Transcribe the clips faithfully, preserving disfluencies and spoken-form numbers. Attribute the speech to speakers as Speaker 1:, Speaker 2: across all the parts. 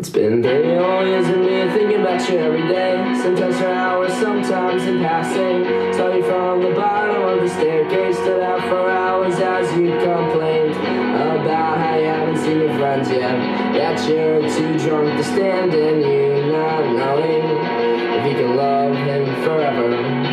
Speaker 1: It's been thirty whole years of me thinking about you every day. Sometimes for hours, sometimes in passing. Saw you from the bottom of the staircase. Stood out for hours as you complained about how you haven't seen your friends yet. That you're too drunk to stand in you, not knowing if you can love him forever.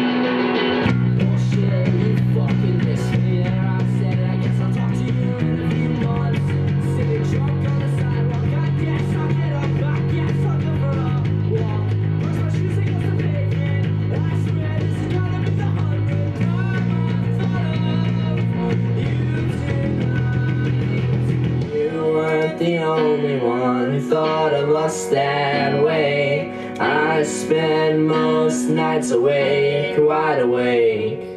Speaker 1: The only one who thought of us that way. I spend most nights awake, wide awake.